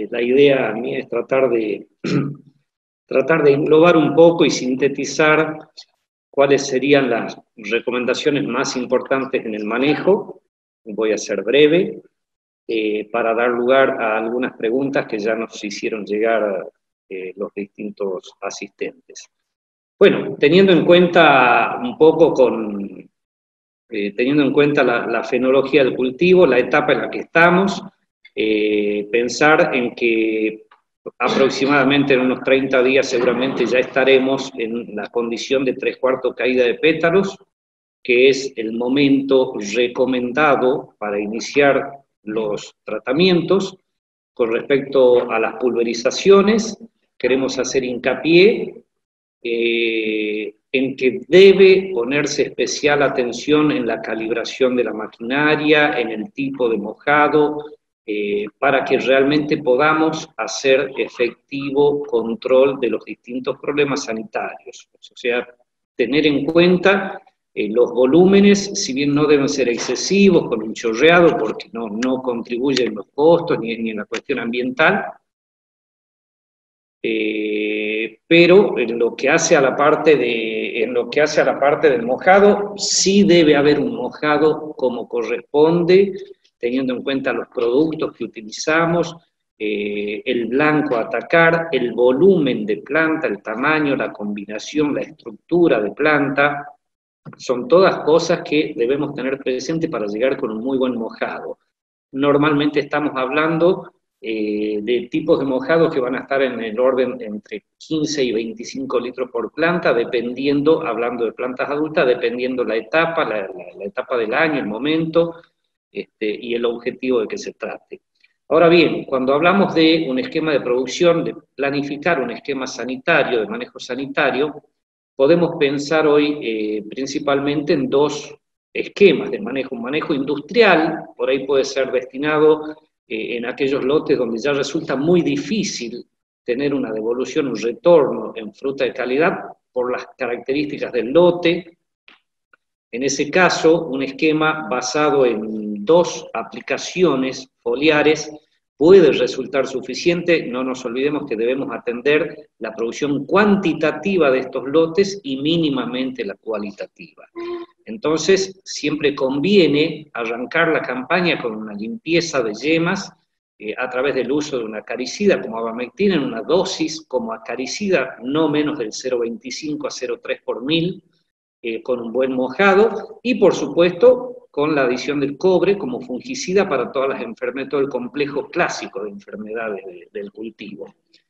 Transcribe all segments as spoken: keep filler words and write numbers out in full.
Eh, la idea mía es tratar de, tratar de englobar un poco y sintetizar cuáles serían las recomendaciones más importantes en el manejo. Voy a ser breve, eh, para dar lugar a algunas preguntas que ya nos hicieron llegar eh, los distintos asistentes. Bueno, teniendo en cuenta un poco con, eh, teniendo en cuenta la, la fenología del cultivo, la etapa en la que estamos, eh, pensar en que aproximadamente en unos treinta días seguramente ya estaremos en la condición de tres cuartos caída de pétalos, que es el momento recomendado para iniciar los tratamientos. Con respecto a las pulverizaciones, queremos hacer hincapié eh, en que debe ponerse especial atención en la calibración de la maquinaria, en el tipo de mojado, eh, para que realmente podamos hacer efectivo control de los distintos problemas sanitarios. O sea, tener en cuenta eh, los volúmenes, si bien no deben ser excesivos, con un chorreado, porque no, no contribuyen en los costos ni, ni en la cuestión ambiental, Eh, pero en lo que hace a la parte de, en lo que hace a la parte del mojado, sí debe haber un mojado como corresponde, teniendo en cuenta los productos que utilizamos, eh, el blanco a atacar, el volumen de planta, el tamaño, la combinación, la estructura de planta, son todas cosas que debemos tener presente para llegar con un muy buen mojado. Normalmente estamos hablando Eh, de tipos de mojados que van a estar en el orden entre quince y veinticinco litros por planta, dependiendo, hablando de plantas adultas, dependiendo la etapa, la, la, la etapa del año, el momento, este, y el objetivo de que se trate. Ahora bien, cuando hablamos de un esquema de producción, de planificar un esquema sanitario, de manejo sanitario, podemos pensar hoy eh, principalmente en dos esquemas de manejo. Un manejo industrial, por ahí puede ser destinado Eh, en aquellos lotes donde ya resulta muy difícil tener una devolución, un retorno en fruta de calidad por las características del lote. En ese caso, un esquema basado en dos aplicaciones foliares puede resultar suficiente. No nos olvidemos que debemos atender la producción cuantitativa de estos lotes y mínimamente la cualitativa. Entonces, siempre conviene arrancar la campaña con una limpieza de yemas eh, a través del uso de un acaricida como abamectina en una dosis como acaricida no menos del cero coma veinticinco a cero coma tres por mil, eh, con un buen mojado, y por supuesto con la adición del cobre como fungicida para todas las enfermedades, todo el complejo clásico de enfermedades de, del cultivo.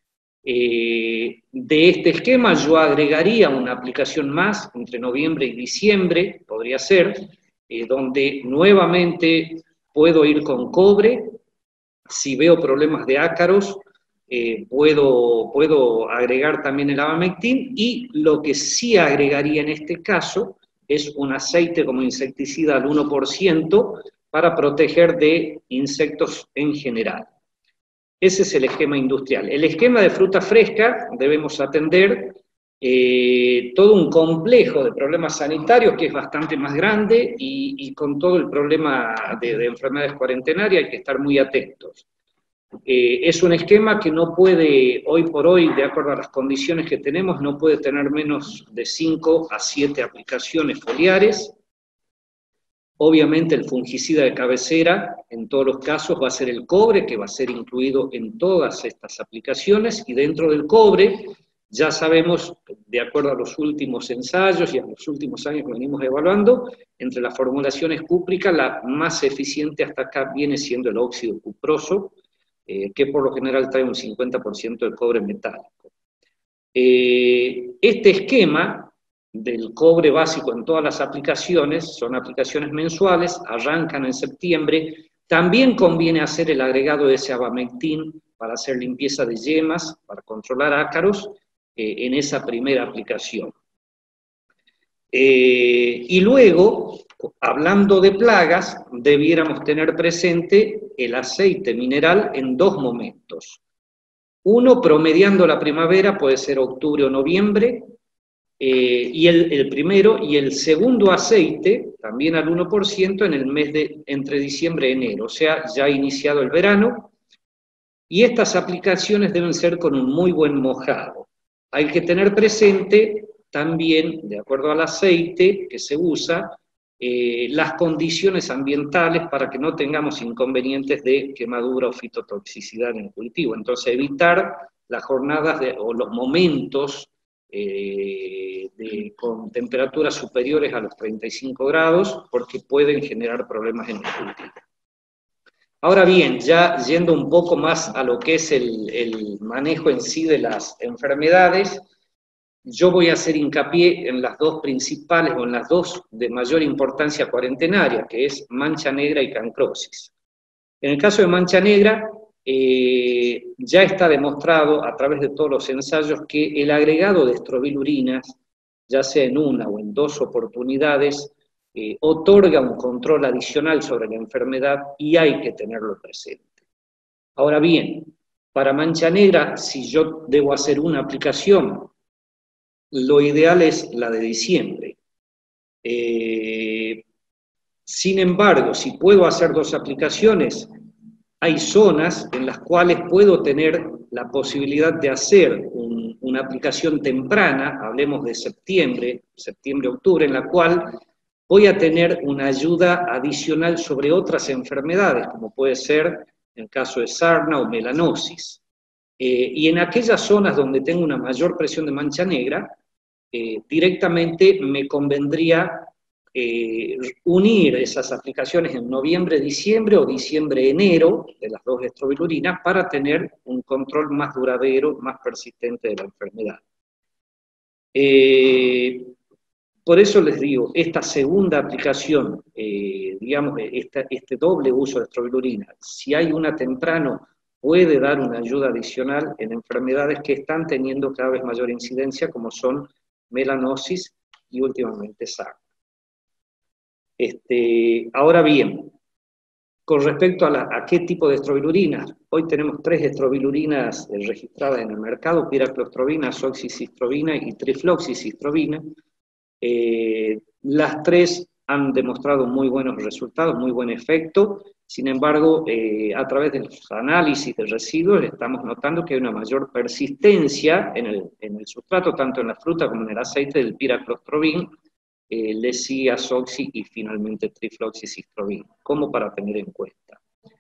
Eh, de este esquema yo agregaría una aplicación más entre noviembre y diciembre, podría ser, eh, donde nuevamente puedo ir con cobre. Si veo problemas de ácaros, eh, puedo, puedo agregar también el abamectin, y lo que sí agregaría en este caso es un aceite como insecticida al uno por ciento para proteger de insectos en general. Ese es el esquema industrial. El esquema de fruta fresca, debemos atender eh, todo un complejo de problemas sanitarios que es bastante más grande, y, y con todo el problema de, de enfermedades cuarentenarias hay que estar muy atentos. Eh, es un esquema que no puede, hoy por hoy, de acuerdo a las condiciones que tenemos, no puede tener menos de cinco a siete aplicaciones foliares. Obviamente el fungicida de cabecera, en todos los casos, va a ser el cobre, que va a ser incluido en todas estas aplicaciones, y dentro del cobre, ya sabemos, de acuerdo a los últimos ensayos y a los últimos años que venimos evaluando, entre las formulaciones cúpricas, la más eficiente hasta acá viene siendo el óxido cuproso, eh, que por lo general trae un cincuenta por ciento de cobre metálico. Eh, este esquema del cobre básico en todas las aplicaciones, son aplicaciones mensuales, arrancan en septiembre. También conviene hacer el agregado de ese abamectin para hacer limpieza de yemas, para controlar ácaros, eh, en esa primera aplicación. Eh, y luego, hablando de plagas, debiéramos tener presente el aceite mineral en dos momentos. Uno, promediando la primavera, puede ser octubre o noviembre, Eh, y el, el primero, y el segundo aceite, también al uno por ciento, en el mes de entre diciembre y enero, o sea, ya iniciado el verano, Y estas aplicaciones deben ser con un muy buen mojado. Hay que tener presente también, de acuerdo al aceite que se usa, eh, las condiciones ambientales para que no tengamos inconvenientes de quemadura o fitotoxicidad en el cultivo. Entonces, evitar las jornadas de, o los momentos eh, de, con temperaturas superiores a los treinta y cinco grados, porque pueden generar problemas en el cultivo. Ahora bien, ya yendo un poco más a lo que es el, el manejo en sí de las enfermedades, yo voy a hacer hincapié en las dos principales, o en las dos de mayor importancia cuarentenaria, que es mancha negra y cancrosis. En el caso de mancha negra, eh, ya está demostrado a través de todos los ensayos que el agregado de estrobilurinas, ya sea en una o en dos oportunidades, eh, otorga un control adicional sobre la enfermedad y hay que tenerlo presente. Ahora bien, para mancha negra, si yo debo hacer una aplicación, lo ideal es la de diciembre. Eh, sin embargo, si puedo hacer dos aplicaciones, hay zonas en las cuales puedo tener la posibilidad de hacer un, una aplicación temprana, hablemos de septiembre, septiembre-octubre, en la cual voy a tener una ayuda adicional sobre otras enfermedades, como puede ser en el caso de sarna o melanosis. Eh, y en aquellas zonas donde tengo una mayor presión de mancha negra, eh, directamente me convendría eh, unir esas aplicaciones en noviembre, diciembre o diciembre, enero, de las dos estrobilurinas, para tener un control más duradero, más persistente de la enfermedad. Eh, por eso les digo, esta segunda aplicación, eh, digamos, esta, este doble uso de estrobilurina, si hay una temprano, puede dar una ayuda adicional en enfermedades que están teniendo cada vez mayor incidencia, como son melanosis y últimamente sarna. Este, ahora bien, con respecto a, la, a qué tipo de estrobilurinas, hoy tenemos tres estrobilurinas eh, registradas en el mercado: piraclostrobina, azoxicistrobina y trifloxicistrobina. Eh, las tres han demostrado muy buenos resultados, muy buen efecto. Sin embargo, eh, a través de los análisis de residuos estamos notando que hay una mayor persistencia en el, en el sustrato, tanto en la fruta como en el aceite, del piraclostrobin, eh, leci, azoxi y finalmente trifloxicistrobin, como para tener en cuenta.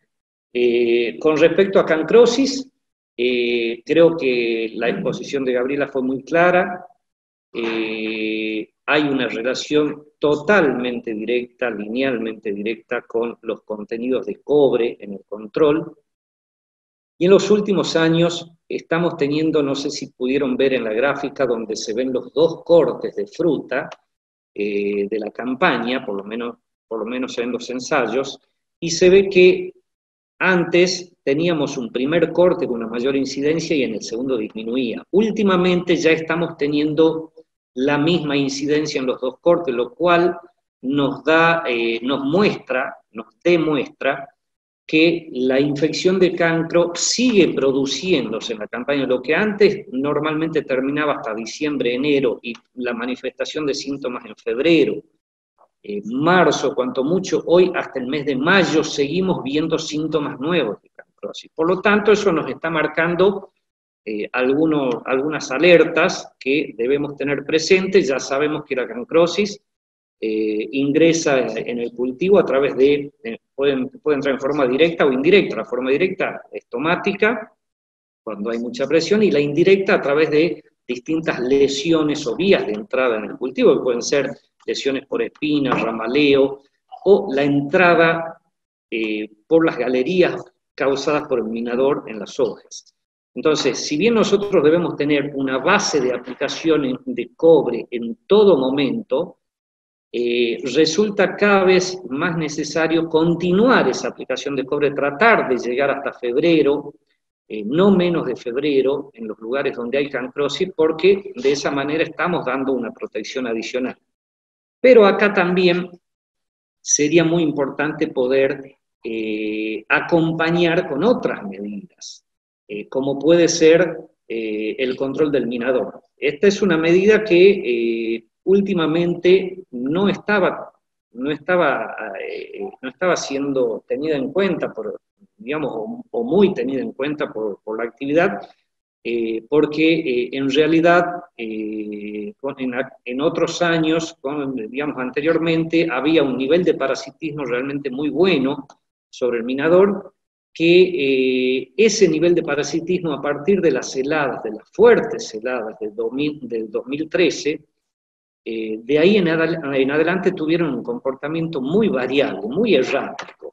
Eh, con respecto a cancrosis, eh, creo que la exposición de Gabriela fue muy clara. Eh, hay una relación totalmente directa, linealmente directa, con los contenidos de cobre en el control. Y en los últimos años estamos teniendo, no sé si pudieron ver en la gráfica donde se ven los dos cortes de fruta eh, de la campaña, por lo menos, por lo menos en los ensayos, y se ve que antes teníamos un primer corte con una mayor incidencia y en el segundo disminuía. Últimamente ya estamos teniendo la misma incidencia en los dos cortes, lo cual nos da, eh, nos muestra, nos demuestra que la infección de cancro sigue produciéndose en la campaña. Lo que antes normalmente terminaba hasta diciembre, enero, y la manifestación de síntomas en febrero, eh, marzo, cuanto mucho, hoy hasta el mes de mayo seguimos viendo síntomas nuevos de cancrosis. Por lo tanto, eso nos está marcando eh, algunos, algunas alertas que debemos tener presentes. Ya sabemos que la cancrosis eh, ingresa en, en el cultivo a través de, eh, pueden, puede entrar en forma directa o indirecta. La forma directa es tomática, cuando hay mucha presión, y la indirecta a través de distintas lesiones o vías de entrada en el cultivo, que pueden ser lesiones por espinas, ramaleo, o la entrada eh, por las galerías causadas por el minador en las hojas. Entonces, si bien nosotros debemos tener una base de aplicación de cobre en todo momento, eh, resulta cada vez más necesario continuar esa aplicación de cobre, tratar de llegar hasta febrero, eh, no menos de febrero, en los lugares donde hay cancrosis, porque de esa manera estamos dando una protección adicional. Pero acá también sería muy importante poder eh, acompañar con otras medidas, eh, como puede ser eh, el control del minador. Esta es una medida que eh, últimamente no estaba no estaba, eh, no estaba siendo tenida en cuenta, por, digamos, o, o muy tenida en cuenta por, por la actividad, eh, porque eh, en realidad eh, con, en, en, otros años, con, digamos anteriormente, había un nivel de parasitismo realmente muy bueno sobre el minador, que eh, ese nivel de parasitismo a partir de las heladas, de las fuertes heladas del, dos mil, del dos mil trece, eh, de ahí en, adal en adelante tuvieron un comportamiento muy variable, muy errático.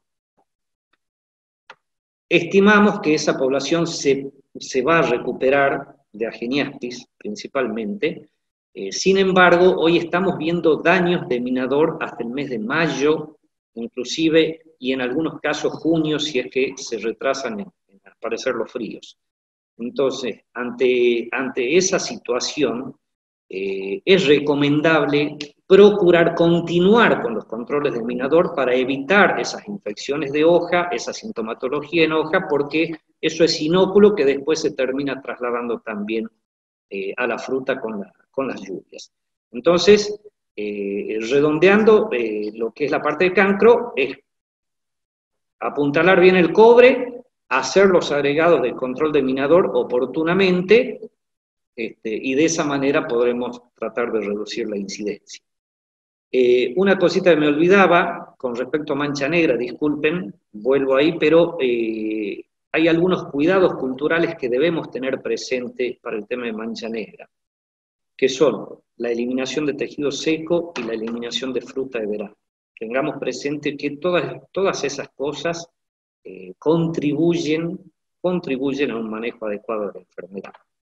Estimamos que esa población se, se va a recuperar de Ageniastis principalmente. Eh, sin embargo, hoy estamos viendo daños de minador hasta el mes de mayo, inclusive, y en algunos casos junio, si es que se retrasan en, en aparecer los fríos. Entonces, ante, ante esa situación, eh, es recomendable procurar continuar con los controles del minador para evitar esas infecciones de hoja, esa sintomatología en hoja, porque eso es inóculo que después se termina trasladando también eh, a la fruta con, la, con las lluvias. Entonces, eh, redondeando eh, lo que es la parte de cancro, es apuntalar bien el cobre, hacer los agregados de control de minador oportunamente, este, y de esa manera podremos tratar de reducir la incidencia. Eh, una cosita que me olvidaba, con respecto a mancha negra, disculpen, vuelvo ahí, pero eh, hay algunos cuidados culturales que debemos tener presentes para el tema de mancha negra, que son la eliminación de tejido seco y la eliminación de fruta de verano. Tengamos presente que todas, todas esas cosas eh, contribuyen, contribuyen a un manejo adecuado de la enfermedad.